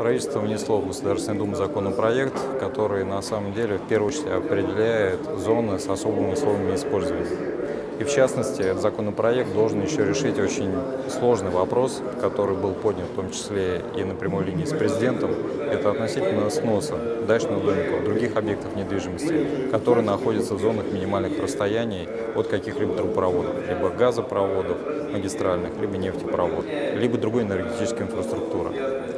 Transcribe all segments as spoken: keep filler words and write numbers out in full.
Правительство внесло в Государственную Думу законопроект, который на самом деле в первую очередь определяет зоны с особыми условиями использования. И в частности, этот законопроект должен еще решить очень сложный вопрос, который был поднят в том числе и на прямой линии с президентом. Это относительно сноса дачных домиков, других объектов недвижимости, которые находятся в зонах минимальных расстояний от каких-либо трубопроводов, либо газопроводов магистральных, либо нефтепроводов, либо другой энергетической инфраструктуры.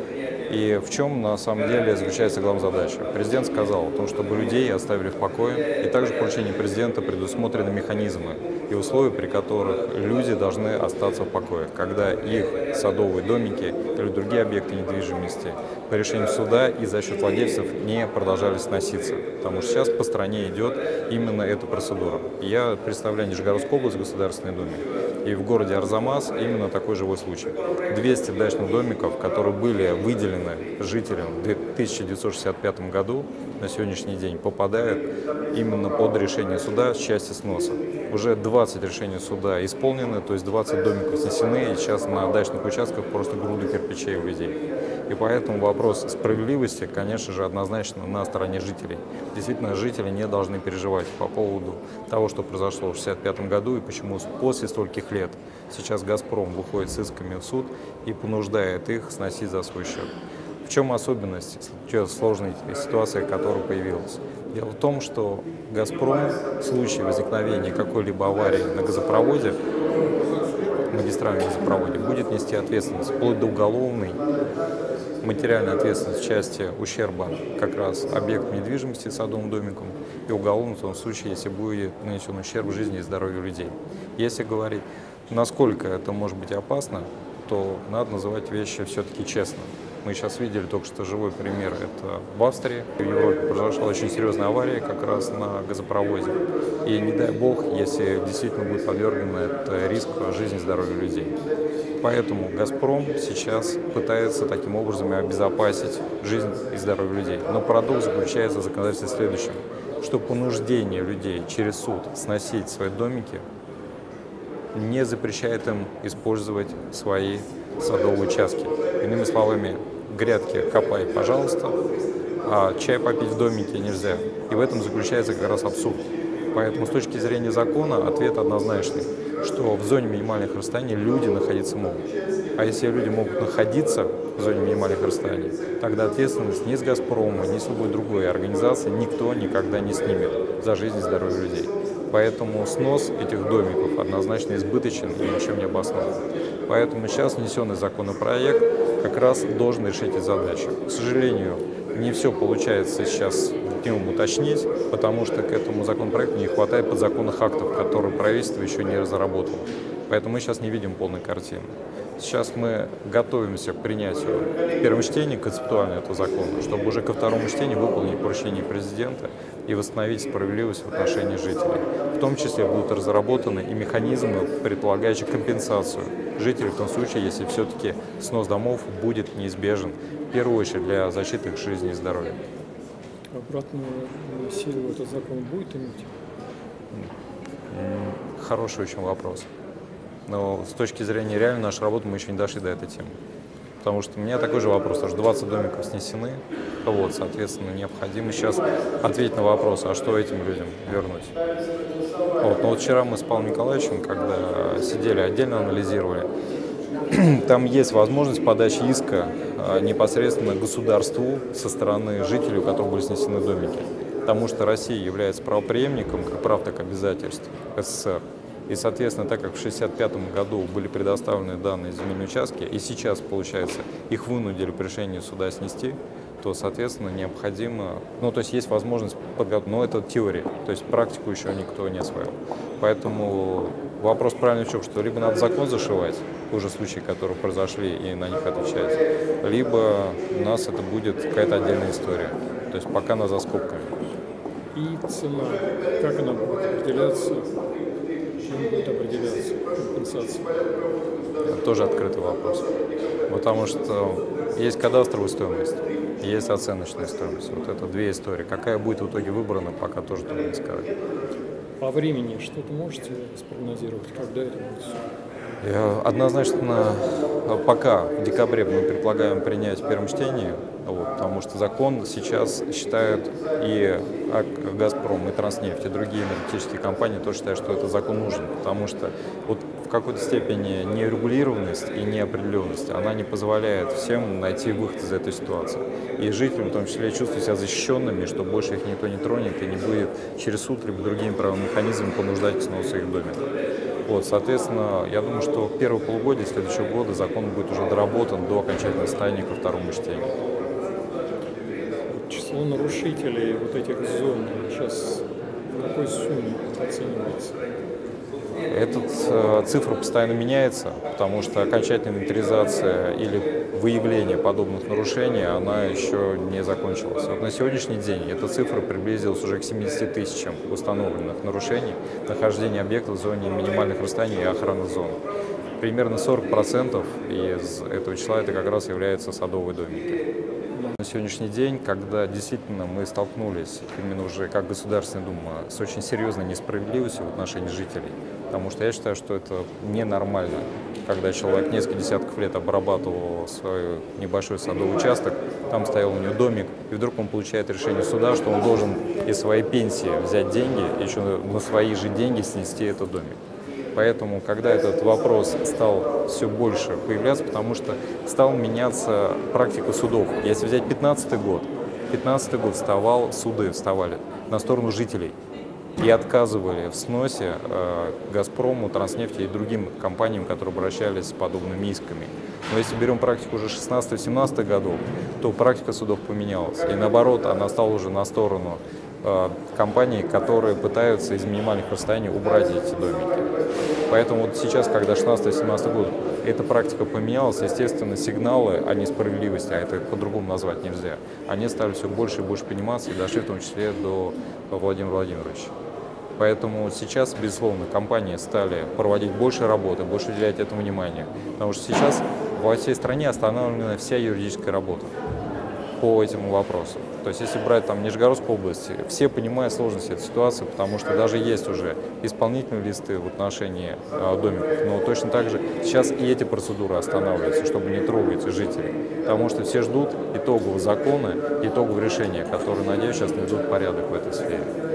И в чем на самом деле заключается главная задача? Президент сказал о том, чтобы людей оставили в покое, и также в поручении президента предусмотрены механизмы и условия, при которых люди должны остаться в покое, когда их садовые домики или другие объекты недвижимости по решению суда и за счет владельцев не продолжали сноситься. Потому что сейчас по стране идет именно эта процедура. Я представляю Нижегородскую область в Государственной Думе, и в городе Арзамас именно такой живой случай. двести дачных домиков, которые были выделены жителям в тысяча девятьсот шестьдесят пятом году, на сегодняшний день попадают именно под решение суда с части сноса. Уже двадцать решений суда исполнены, то есть двадцать домиков снесены, и сейчас на дачных участках просто груды кирпичей у людей. И поэтому вопрос справедливости, конечно же, однозначно на стороне жителей. Действительно, жители не должны переживать по поводу того, что произошло в шестьдесят пятом году и почему после стольких лет сейчас «Газпром» выходит с исками в суд и понуждает их сносить за свой счет. В чем особенность сложной ситуации, которая появилась? Дело в том, что «Газпром» в случае возникновения какой-либо аварии на газопроводе, магистральном газопроводе, будет нести ответственность вплоть до уголовной, материальная ответственность в части ущерба как раз объекту недвижимости садовым домиком и уголовную в том случае, если будет нанесен ущерб жизни и здоровью людей. Если говорить, насколько это может быть опасно, то надо называть вещи все-таки честно. Мы сейчас видели только что живой пример, это в Австрии. В Европе произошла очень серьезная авария как раз на газопроводе. И не дай бог, если действительно будет подвергнено это риск жизни и здоровья людей. Поэтому «Газпром» сейчас пытается таким образом обезопасить жизнь и здоровье людей. Но парадокс заключается в законодательстве в следующем, что понуждение людей через суд сносить свои домики не запрещает им использовать свои садовые участки. Иными словами, грядки копай, пожалуйста, а чай попить в домике нельзя. И в этом заключается как раз абсурд. Поэтому с точки зрения закона ответ однозначный, что в зоне минимальных расстояний люди находиться могут. А если люди могут находиться в зоне минимальных расстояний, тогда ответственность ни с «Газпрома», ни с любой другой организации никто никогда не снимет за жизнь и здоровье людей. Поэтому снос этих домиков однозначно избыточен и ничем не обоснован. Поэтому сейчас внесенный законопроект как раз должен решить эти задачи. К сожалению, не все получается сейчас в нем уточнить, потому что к этому законопроекту не хватает подзаконных актов, которые правительство еще не разработало. Поэтому мы сейчас не видим полной картины. Сейчас мы готовимся к принятию в первом чтении концептуально этого закона, чтобы уже ко второму чтению выполнить поручение президента и восстановить справедливость в отношении жителей. В том числе будут разработаны и механизмы, предполагающие компенсацию жителей в том случае, если все-таки снос домов будет неизбежен, в первую очередь для защиты их жизни и здоровья. Обратную силу этот закон будет иметь? Хороший очень вопрос. Но с точки зрения реальной нашей работы мы еще не дошли до этой темы. Потому что у меня такой же вопрос, что двадцать домиков снесены, вот, соответственно, необходимо сейчас ответить на вопрос, а что этим людям вернуть. Вот, но вот вчера мы с Павлом Николаевичем, когда сидели отдельно анализировали, там есть возможность подачи иска непосредственно государству со стороны жителей, у которых были снесены домики. Потому что Россия является правопреемником как прав, так и обязательств СССР. И, соответственно, так как в шестьдесят пятом году были предоставлены данные земельные участки, и сейчас, получается, их вынудили по решению суда снести, то, соответственно, необходимо, ну, то есть есть возможность подготовить, но это теория, то есть практику еще никто не освоил. Поэтому вопрос правильный в чем, что либо надо закон зашивать, уже случаи, которые произошли, и на них отвечать, либо у нас это будет какая-то отдельная история, то есть пока на за скобками. И цена, как она будет определяться? Чем будет определяться компенсация? Это тоже открытый вопрос. Потому что есть кадастровая стоимость, есть оценочная стоимость. Вот это две истории. Какая будет в итоге выбрана, пока тоже трудно сказать. По времени что-то можете спрогнозировать, когда это будет? Однозначно, пока в декабре мы предполагаем принять в первом чтении, Вот, потому что закон сейчас считают и «Газпром», и «Транснефть», и другие энергетические компании тоже считают, что этот закон нужен, потому что вот в какой-то степени нерегулированность и неопределенность, она не позволяет всем найти выход из этой ситуации. И жителям, в том числе, чувствуют себя защищенными, что больше их никто не тронет и не будет через суд либо другими правовыми механизмами понуждать к сносу их домиков. Вот, соответственно, я думаю, что в первое полугодие следующего года закон будет уже доработан до окончательного состояния ко второму чтению. Число нарушителей вот этих зон сейчас в какой сумме оценивается? Эта э, цифра постоянно меняется, потому что окончательная инвентаризация или выявление подобных нарушений, она еще не закончилась. Вот на сегодняшний день эта цифра приблизилась уже к семидесяти тысячам установленных нарушений, нахождения объектов в зоне минимальных расстояний и охраны зон. Примерно сорок процентов из этого числа это как раз являются садовые домики. На сегодняшний день, когда действительно мы столкнулись, именно уже как Государственная Дума, с очень серьезной несправедливостью в отношении жителей, потому что я считаю, что это ненормально, когда человек несколько десятков лет обрабатывал свой небольшой садовый участок, там стоял у него домик, и вдруг он получает решение суда, что он должен из своей пенсии взять деньги, еще на свои же деньги снести этот домик. Поэтому, когда этот вопрос стал все больше появляться, потому что стал меняться практика судов. Если взять пятнадцатый год, пятнадцатый год вставал, суды вставали на сторону жителей и отказывали в сносе э, «Газпрому», «Транснефти» и другим компаниям, которые обращались с подобными исками. Но если берем практику уже шестнадцатого-семнадцатого годов, то практика судов поменялась. И наоборот, она стала уже на сторону э, компаний, которые пытаются из минимальных расстояний убрать эти домики. Поэтому вот сейчас, когда шестнадцатый-семнадцатый год, эта практика поменялась, естественно, сигналы о несправедливости, а это по-другому назвать нельзя, они стали все больше и больше пониматься и дошли в том числе до Владимира Владимировича. Поэтому сейчас, безусловно, компании стали проводить больше работы, больше уделять этому внимания, потому что сейчас во всей стране остановлена вся юридическая работа по этому вопросу. То есть, если брать там Нижегородскую область, все понимают сложность этой ситуации, потому что даже есть уже исполнительные листы в отношении э, домиков, но точно так же сейчас и эти процедуры останавливаются, чтобы не трогать жителей, потому что все ждут итогового закона, итогового решения, которые, надеюсь, сейчас наведут порядок в этой сфере.